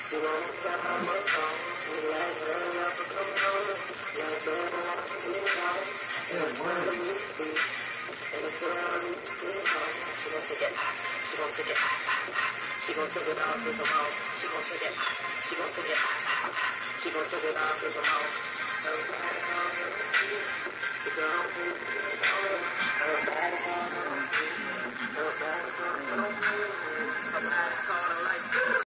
She wants to tell her what's wrong. She like her up and come home. Like her up and come home. She wants to tell me to be. And the girl needs to be home. She wants to get hot. She wants to get hot. She wants to get off with some home. She wants to get hot. She wants to get hot. She wants to get off with some home. Her body on her feet. She goes to the home. Her body on her feet.